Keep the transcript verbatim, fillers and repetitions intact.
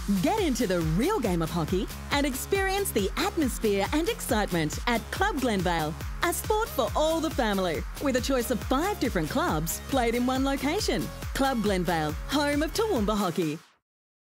Get into the real game of hockey and experience the atmosphere and excitement at Club Glenvale, a sport for all the family, with a choice of five different clubs played in one location. Club Glenvale, home of Toowoomba hockey.